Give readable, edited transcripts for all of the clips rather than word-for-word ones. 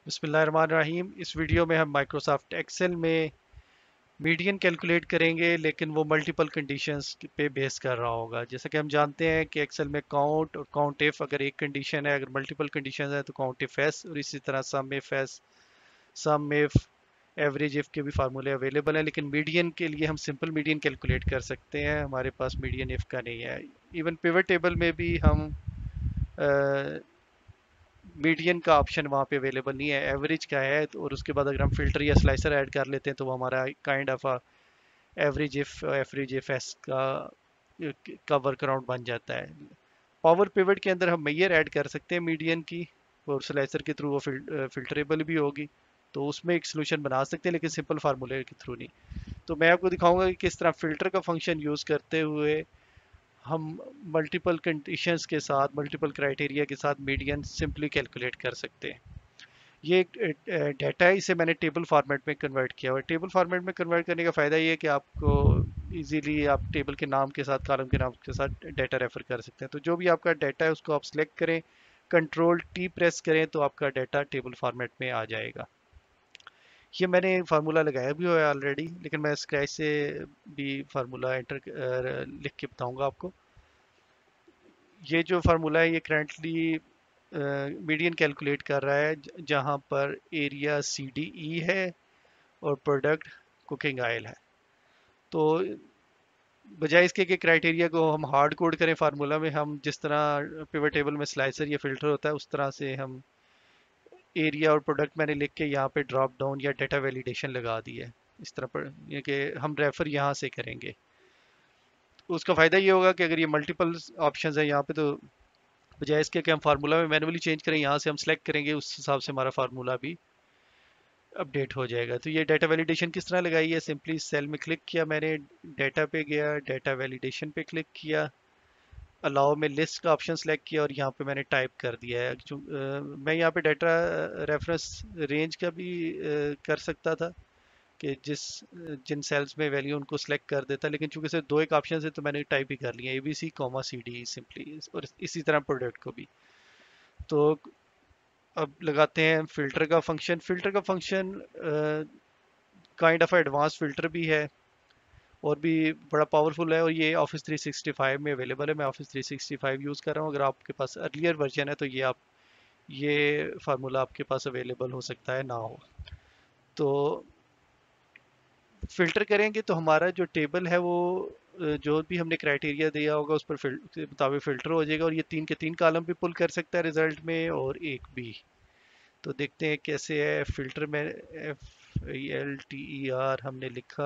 बिस्मिल्लाहिर्रहमानिर्रहीम। इस वीडियो में हम माइक्रोसॉफ्ट एक्सेल में मीडियन कैलकुलेट करेंगे, लेकिन वो मल्टीपल कंडीशंस पे बेस कर रहा होगा। जैसा कि हम जानते हैं कि एक्सेल में काउंट और काउंट इफ अगर एक कंडीशन है, अगर मल्टीपल कंडीशन है तो काउंट इफ एस, और इसी तरह sum if S, sum if, average if के भी फार्मूले अवेलेबल हैं। लेकिन मीडियन के लिए हम सिंपल मीडियन कैलकुलेट कर सकते हैं, हमारे पास मीडियन इफ का नहीं है। इवन पिवट टेबल में भी हम मीडियन का ऑप्शन वहाँ पे अवेलेबल नहीं है, एवरेज का है। और उसके बाद अगर हम फिल्टर या स्लाइसर ऐड कर लेते हैं तो वो हमारा kind of average if S का वर्क अराउंड बन जाता है। पावर पिवट के अंदर हम मेजर ऐड कर सकते हैं मीडियन की, और स्लाइसर के थ्रू वो फिल्टरेबल भी होगी, तो उसमें एक सोल्यूशन बना सकते हैं, लेकिन सिंपल फार्मूले के थ्रू नहीं। तो मैं आपको दिखाऊंगा कि किस तरह फिल्टर का फंक्शन यूज़ करते हुए हम मल्टीपल कंडीशंस के साथ, मल्टीपल क्राइटेरिया के साथ मीडियन सिंपली कैलकुलेट कर सकते हैं। ये एक डाटा है, इसे मैंने टेबल फॉर्मेट में कन्वर्ट किया हुआ है। टेबल फॉर्मेट में कन्वर्ट करने का फ़ायदा ये है कि आपको इजीली आप टेबल के नाम के साथ, कॉलम के नाम के साथ डाटा रेफर कर सकते हैं। तो जो भी आपका डाटा है उसको आप सिलेक्ट करें, कंट्रोल टी प्रेस करें तो आपका डाटा टेबल फॉर्मेट में आ जाएगा। ये मैंने फार्मूला लगाया भी हुआ है ऑलरेडी, लेकिन मैं स्क्रैच से भी फार्मूला एंटर लिख के बताऊंगा आपको। ये जो फार्मूला है ये करंटली मीडियन कैलकुलेट कर रहा है, जहां पर एरिया सी डी ई है और प्रोडक्ट कुकिंग ऑयल है। तो बजाय इसके कि क्राइटेरिया को हम हार्ड कोड करें फार्मूला में, हम जिस तरह पिवट टेबल में स्लाइसर या फिल्टर होता है उस तरह से हम एरिया और प्रोडक्ट मैंने लिख के यहाँ पे ड्रॉप डाउन या डेटा वैलिडेशन लगा दी है। इस तरह पर ये कि हम रेफर यहाँ से करेंगे। उसका फ़ायदा ये होगा कि अगर ये मल्टीपल ऑप्शंस है यहाँ पे, तो बजाय इसके कि हम फार्मूला में मैनुअली चेंज करें, यहाँ से हम सेलेक्ट करेंगे, उस हिसाब से हमारा फार्मूला भी अपडेट हो जाएगा। तो ये डाटा वैलिडेशन किस तरह लगाई है, सिंपली सेल में क्लिक किया मैंने, डाटा पे गया, डाटा वैलिडेशन पे क्लिक किया, अलाउ में लिस्ट का ऑप्शन सेलेक्ट किया और यहाँ पे मैंने टाइप कर दिया है। मैं यहाँ पे डाटा रेफरेंस रेंज का भी कर सकता था कि जिन सेल्स में वैल्यू उनको सेलेक्ट कर देता, लेकिन चूंकि सिर्फ दो एक ऑप्शन है तो मैंने टाइप ही कर लिया ABC कॉमा CD सिंपली, और इसी तरह प्रोडक्ट को भी। तो अब लगाते हैं फिल्टर का फंक्शन। फिल्टर का function kind of advance filter भी है और भी बड़ा पावरफुल है, और ये ऑफिस 365 में अवेलेबल है। मैं ऑफिस 365 यूज़ कर रहा हूँ। अगर आपके पास अर्लियर वर्जन है तो ये फार्मूला आपके पास अवेलेबल हो सकता है, ना हो। तो फिल्टर करेंगे तो हमारा जो टेबल है वो जो भी हमने क्राइटेरिया दिया होगा उस पर के मुताबिक फिल्टर हो जाएगा, और ये तीन के तीन कॉलम भी पुल कर सकता है रिजल्ट में, और एक भी। तो देखते हैं कैसे है फिल्टर में। FILTER हमने लिखा,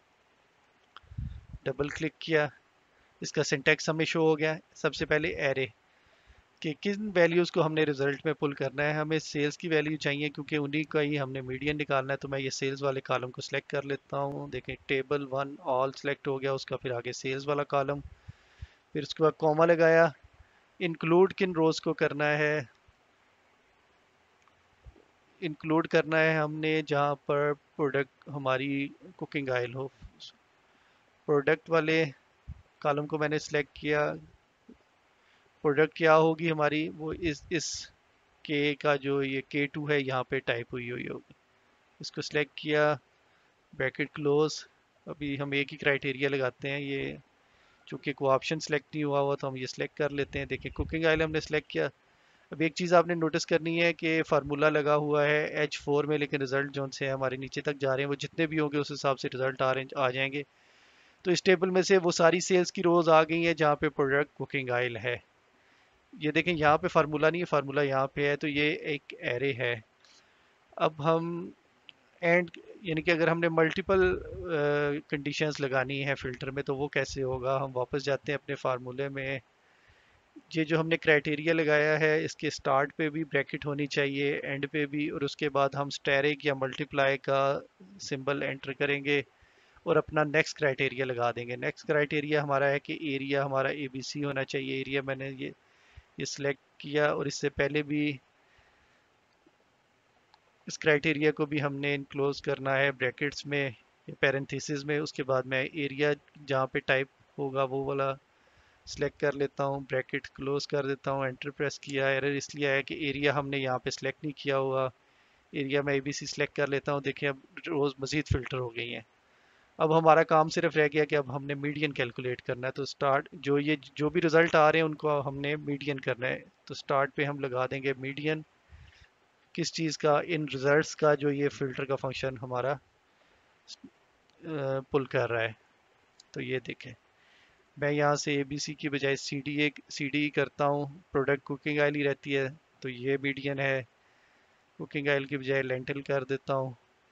डबल क्लिक किया, इसका सिंटैक्स हमें शो हो गया। सबसे पहले एरे कि किन वैल्यूज़ को हमने रिजल्ट में पुल करना है। हमें सेल्स की वैल्यू चाहिए क्योंकि उन्हीं का ही हमने मीडियन निकालना है। तो मैं ये सेल्स वाले कॉलम को सिलेक्ट कर लेता हूँ। देखें टेबल वन ऑल सेलेक्ट हो गया उसका, फिर आगे सेल्स वाला कॉलम, फिर उसके बाद कॉमा लगाया। इंक्लूड किन रोज़ को करना है, इंक्लूड करना है हमने जहाँ पर प्रोडक्ट हमारी कुकिंग ऑयल हो। प्रोडक्ट वाले कॉलम को मैंने सिलेक्ट किया। प्रोडक्ट क्या होगी हमारी, वो इस के का जो ये K2 है यहाँ पे टाइप हुई हुई होगी। इसको सिलेक्ट किया, ब्रैकेट क्लोज। अभी हम एक ही क्राइटेरिया लगाते हैं, ये चूंकि कोई ऑप्शन सेलेक्ट नहीं हुआ हुआ तो हम ये सिलेक्ट कर लेते हैं। देखिए कुकिंग ऑयल हमने सेलेक्ट किया। अब एक चीज़ आपने नोटिस करनी है कि फार्मूला लगा हुआ है H4 में, लेकिन रिजल्ट जो से हमारे नीचे तक जा रहे हैं वो जितने भी होंगे उस हिसाब से रिजल्ट आ जाएंगे। तो इस टेबल में से वो सारी सेल्स की रोज आ गई हैं जहाँ पे प्रोडक्ट कुकिंग ऑयल है। ये देखें यहाँ पे फार्मूला नहीं है, फार्मूला यहाँ पे है, तो ये एक एरे है। अब हम एंड यानी कि अगर हमने मल्टीपल कंडीशंस लगानी है फिल्टर में तो वो कैसे होगा। हम वापस जाते हैं अपने फार्मूले में। ये जो हमने क्राइटेरिया लगाया है इसके स्टार्ट पे भी ब्रैकेट होनी चाहिए, एंड पे भी, और उसके बाद हम स्टेरिक या मल्टीप्लाई का सिंबल एंटर करेंगे और अपना नेक्स्ट क्राइटेरिया लगा देंगे। नेक्स्ट क्राइटेरिया हमारा है कि एरिया हमारा ABC होना चाहिए। एरिया मैंने ये सिलेक्ट किया, और इससे पहले भी इस क्राइटेरिया को भी हमने इनक्लोज करना है ब्रैकेट्स में या पैरेंथेसिस में। उसके बाद मैं एरिया जहाँ पे टाइप होगा वो वाला सिलेक्ट कर लेता हूँ, ब्रैकेट क्लोज कर देता हूँ, एंटर प्रेस किया। एरर इसलिए आया कि एरिया हमने यहाँ पे सिलेक्ट नहीं किया हुआ, एरिया में एबीसी सिलेक्ट कर लेता हूँ। देखिए अब रोज़ मज़ीद फ़िल्टर हो गई हैं। अब हमारा काम सिर्फ रह गया कि अब हमने मीडियन कैलकुलेट करना है। तो स्टार्ट जो भी रिज़ल्ट आ रहे हैं उनको हमने मीडियन करना है। तो स्टार्ट पे हम लगा देंगे मीडियन किस चीज़ का, इन रिजल्ट्स का जो ये फ़िल्टर का फंक्शन हमारा पुल कर रहा है। तो ये देखें, मैं यहाँ से ए बी सी की बजाय सी डी करता हूँ। प्रोडक्ट कुकिंग ऑयल ही रहती है, तो ये मीडियन है। कुकिंग ऑयल की बजाय लेंटिल कर देता हूँ,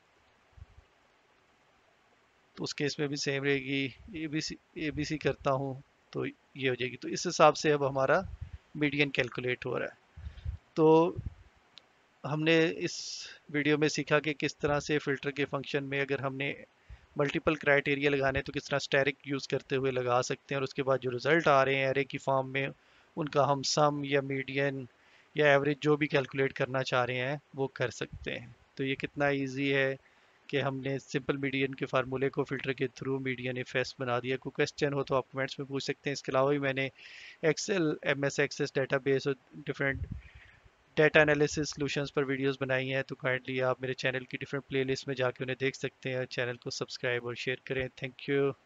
तो उस केस में भी सेम रहेगी। ए बी सी करता हूँ तो ये हो जाएगी। तो इस हिसाब से अब हमारा मीडियन कैलकुलेट हो रहा है। तो हमने इस वीडियो में सीखा कि किस तरह से फ़िल्टर के फंक्शन में अगर हमने मल्टीपल क्राइटेरिया लगाने तो किस तरह स्टैटिक यूज़ करते हुए लगा सकते हैं, और उसके बाद जो रिज़ल्ट आ रहे हैं एरे की फॉर्म में उनका हम सम या मीडियन या एवरेज जो भी कैलकुलेट करना चाह रहे हैं वो कर सकते हैं। तो ये कितना इजी है कि हमने सिंपल मीडियन के फार्मूले को फ़िल्टर के थ्रू मीडियन एफ बना दिया। कोई क्वेश्चन हो तो आप कमेंट्स में पूछ सकते हैं। इसके अलावा भी मैंने Excel, M S Access database और डिफरेंट डेटा एनालिसिस सॉल्यूशंस पर वीडियोस बनाई हैं। तो काइंडली आप मेरे चैनल की डिफरेंट प्लेलिस्ट में जाके उन्हें देख सकते हैं। चैनल को सब्सक्राइब और शेयर करें। Thank you.